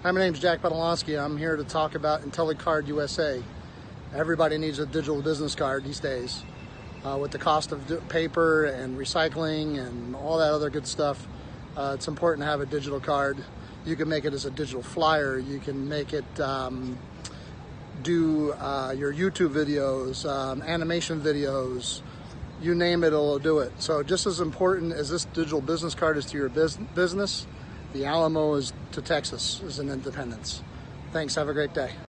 Hi, my name is Jack Bodolosky. I'm here to talk about IntellicardUSA. Everybody needs a digital business card these days. With the cost of paper and recycling and all that other good stuff, it's important to have a digital card. You can make it as a digital flyer. You can make it do your YouTube videos, animation videos, you name it, it'll do it. So just as important as this digital business card is to your business, the Alamo is to Texas as an independence. Thanks, have a great day.